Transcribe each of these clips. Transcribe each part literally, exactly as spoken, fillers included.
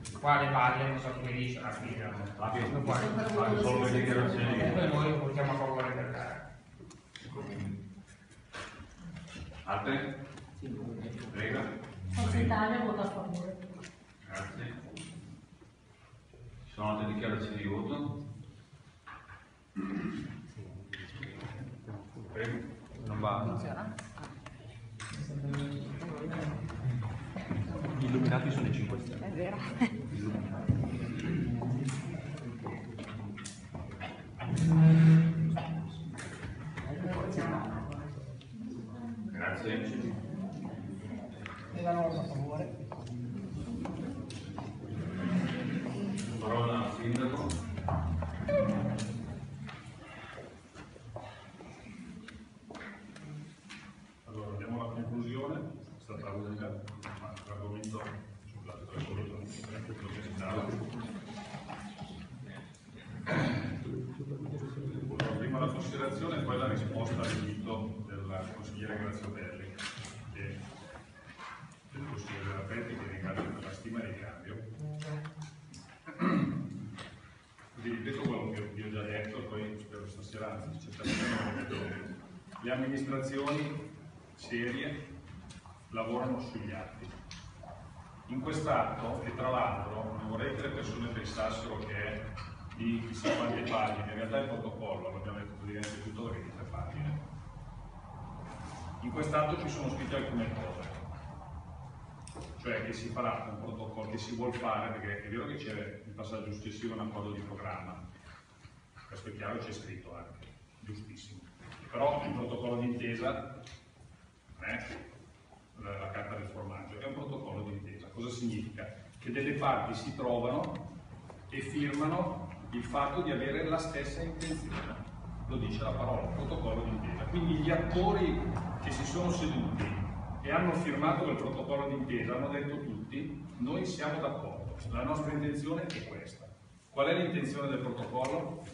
qua le varie non so come dice alla fine. Fate solo le dichiarazioni. Comunque noi votiamo a favore del gara. Altre? Prego. Forza Italia vota a favore. Grazie. Ci sono altre dichiarazioni di voto? Prego. Non va. Funziona? Gli illuminati sono i cinque Stelle. È vero. Grazie. Milano vota a favore. Parola al sindaco. Allora, abbiamo la conclusione, è stata unica, ma l'argomento sulla allora, prima la considerazione e poi la risposta all'invito del consigliere Graziotelli e del consigliere Rapetti, che ringrazio per la stima e il ricambio. Vi ripeto quello che vi ho già detto, e poi spero stasera, anzi certamente non lo ripeto più. Le amministrazioni serie lavorano sugli atti. In quest'atto, e tra l'altro, non vorrei che le persone pensassero che è di chissà quante pagine, in realtà il protocollo, l'abbiamo detto praticamente tutto perché di tre pagine. In quest'atto ci sono scritte alcune cose, cioè che si farà un protocollo, che si vuol fare, perché è vero che c'è il passaggio successivo un accordo di programma, questo è chiaro, c'è scritto anche, giustissimo, però il protocollo d'intesa, eh, la, la carta del formaggio, è un protocollo d'intesa. Cosa significa? Che delle parti si trovano e firmano il fatto di avere la stessa intenzione, lo dice la parola, protocollo d'intesa. Quindi gli attori che si sono seduti e hanno firmato quel protocollo d'intesa hanno detto tutti: noi siamo d'accordo, la nostra intenzione è questa. Qual è l'intenzione del protocollo?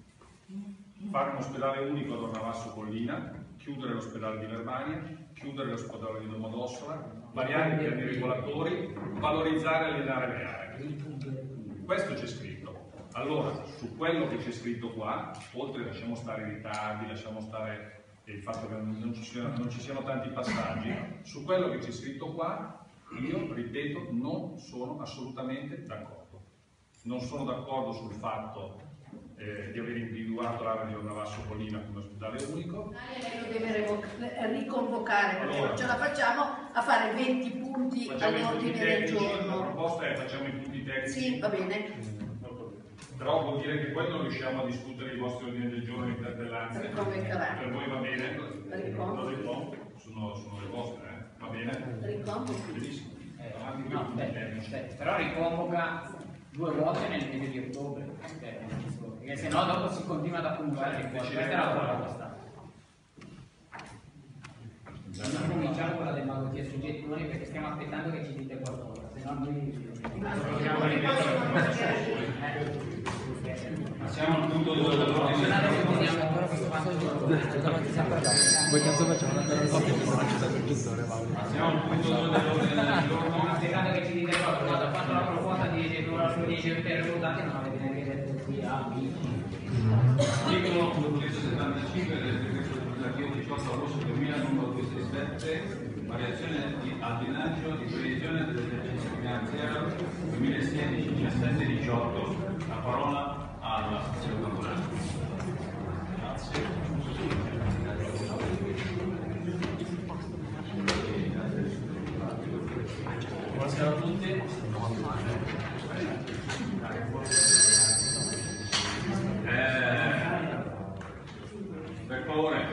Fare un ospedale unico ad Ornavasso Collina, chiudere l'ospedale di Verbania, chiudere l'ospedale di Domodossola, variare i piani regolatori, valorizzare e allenare le aree. Questo c'è scritto. Allora, su quello che c'è scritto qua, oltre lasciamo stare i ritardi, lasciamo stare il fatto che non ci siano, non ci siano tanti passaggi, su quello che c'è scritto qua, io, ripeto, non sono assolutamente d'accordo. Non sono d'accordo sul fatto eh, di aver individuato l'area di Ornavasso Collina come ospedale unico. Lei lo deve riconvocare, perché Allora, non ce la facciamo a fare venti punti all'ordine del giorno. La proposta è facciamo i punti tecnici. Sì, va bene. Però vuol dire che poi non riusciamo a discutere i vostri ordini del giorno in interpellanze. Riconvocherà. Per voi va bene? Riconvoco. Sono, sono le vostre, eh? Va bene? Riconvoco. Benissimo. Eh, Avanti con no, i punti aspetta, tecnici. aspetta, però riconvoca due volte nel mese di ottobre, perché, perché se no dopo si continua ad accumulare. Questa è la proposta. Non cominciamo con la demagogia sui gettoni, perché stiamo aspettando che ci dite qualcosa, se no noi Passiamo al punto due dell'ordine del Voi cazzo facciamo una cosa che non c'è stato il gestore, Passiamo al punto due dell'ordine del giorno. aspettando che ci dite qualcosa. Ho fatto la proposta di gettonare su dieci per votati, non avete neanche detto qui a B. Articolo centosettantacinque del decreto legislativo diciotto agosto duemila numero duecentosessantasette, variazione di, al bilancio di previsione dell'esercizio finanziario duemilasedici diciassette diciotto. La parola alla sezione comunale. Grazie. Buonasera a tutti. Eh, per favore.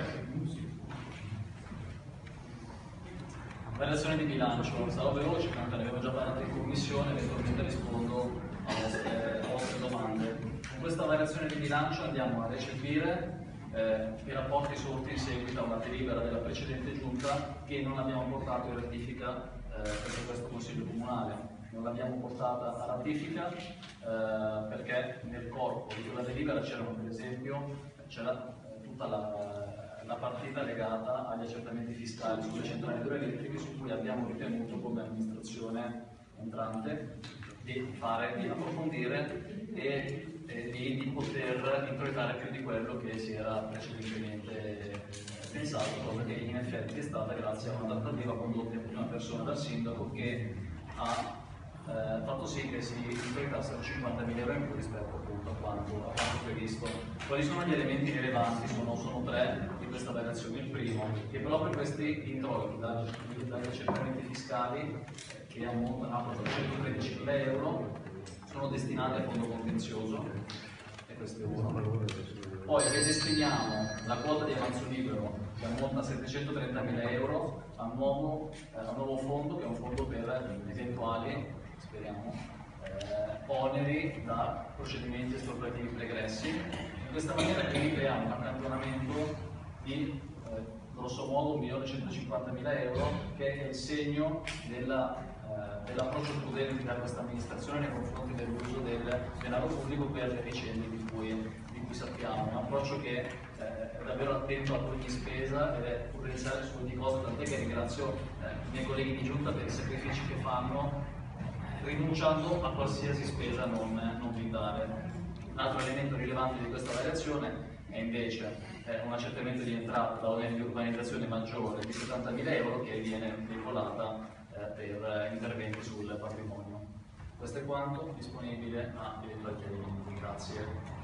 Variazione di bilancio, sarò veloce, tanto ne abbiamo già parlato in commissione, eventualmente rispondo alle vostre, alle vostre domande. Con questa variazione di bilancio andiamo a recepire eh, i rapporti sorti in seguito a una delibera della precedente giunta che non abbiamo portato in rettifica eh, per questo Consiglio Comunale. Non l'abbiamo portata a ratifica eh, perché nel corpo di quella delibera c'erano, per esempio, c'era eh, tutta la, la partita legata agli accertamenti fiscali sulle centrali idroelettriche, su cui abbiamo ritenuto come amministrazione entrante di fare, di approfondire e, e di, di poter introitare più di quello che si era precedentemente pensato, cosa che in effetti è stata grazie a una trattativa condotta in prima persona dal sindaco che ha eh, fatto sì che si introitassero cinquantamila euro in più rispetto appunto a quanto, a quanto previsto. Quali sono gli elementi rilevanti? Sono, sono tre di questa variazione. Il primo, che proprio questi introiti dagli, dagli accertamenti fiscali che ammontano a quattrocentotredici euro sono destinati a fondo contenzioso, e questo è uno. Poi redestiniamo la quota di avanzo libero che ammonta a settecentotrentamila euro a un nuovo, eh, a un nuovo fondo, che è un fondo per eventuali, speriamo, eh, oneri da procedimenti espropriativi pregressi. In questa maniera quindi creiamo un accantonamento di eh, grosso modo un milione centocinquantamila euro, che è il segno della dell'approccio prudente da questa amministrazione nei confronti dell'uso del denaro pubblico per le vicende di cui, di cui sappiamo. Un approccio che eh, è davvero attento ad ogni spesa ed è prudenziale su ogni cosa, tant'è che ringrazio eh, i miei colleghi di giunta per i sacrifici che fanno, rinunciando a qualsiasi spesa non, non vitale. Un altro elemento rilevante di questa variazione è invece eh, un accertamento di entrata da oneri di urbanizzazione maggiore di settantamila euro, che viene vincolata per interventi sul patrimonio. Questo è quanto, disponibile a eventuali chiarimenti. Grazie.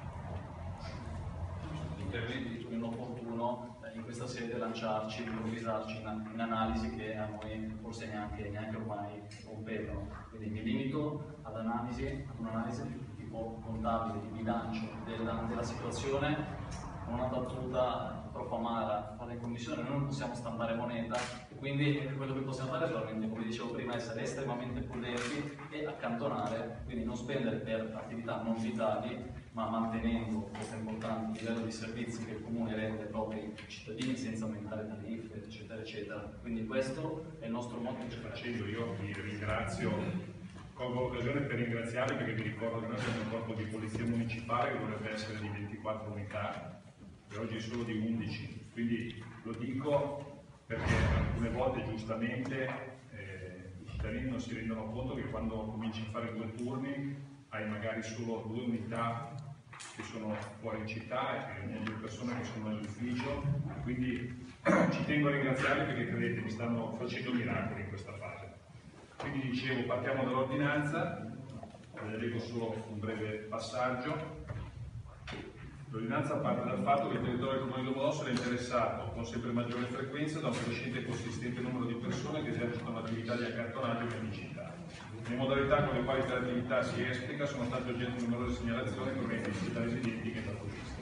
Interventi di cui è inopportuno in questa sede lanciarci, improvvisarci in, in analisi che a noi forse neanche, neanche ormai competono. Quindi mi limito ad analisi, ad un'analisi di tipo contabile, di bilancio della, della situazione, una battuta troppo amara fatta in commissione. Noi non possiamo stampare moneta, e quindi quello che possiamo fare è solamente, come dicevo prima, essere estremamente prudenti e accantonare, quindi non spendere per attività non vitali, ma mantenendo, questo è importante, il livello di servizi che il Comune rende ai propri cittadini senza aumentare tariffe, eccetera, eccetera. Quindi questo è il nostro modo di facendo. Io vi ringrazio, colgo l'occasione per ringraziarvi, perché vi ricordo che noi abbiamo un corpo di polizia municipale che dovrebbe essere di ventiquattro unità, e oggi è solo di undici, quindi lo dico perché alcune volte giustamente eh, i cittadini non si rendono conto che quando cominci a fare due turni hai magari solo due unità che sono fuori città e due persone che sono nell'ufficio, quindi ci tengo a ringraziarvi perché credete mi stanno facendo miracoli in questa fase. Quindi dicevo, partiamo dall'ordinanza, eh, leggo solo un breve passaggio. L'ordinanza parte dal fatto che il territorio del Comune di Domodossola è interessato con sempre maggiore frequenza da un crescente e consistente numero di persone che esercitano attività di accattonaggio e mendicità. Le modalità con le quali tale attività si esplica sono state oggetto di numerose segnalazioni provenienti sia da residenti che da turisti.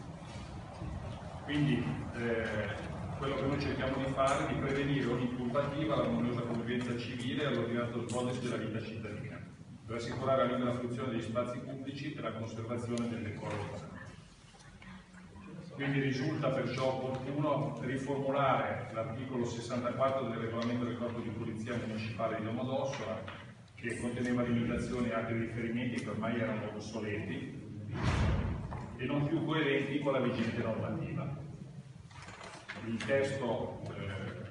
Quindi eh, quello che noi cerchiamo di fare è di prevenire ogni turbativa all'armoniosa convivenza civile e all'ordinato svolgersi della vita cittadina, per assicurare la libera fruizione degli spazi pubblici e la conservazione del decoro urbano. Quindi risulta perciò opportuno riformulare l'articolo sessantaquattro del regolamento del Corpo di Polizia Municipale di Domodossola, che conteneva limitazioni e altri riferimenti che ormai erano obsoleti e non più coerenti con la vigente normativa. Il testo eh,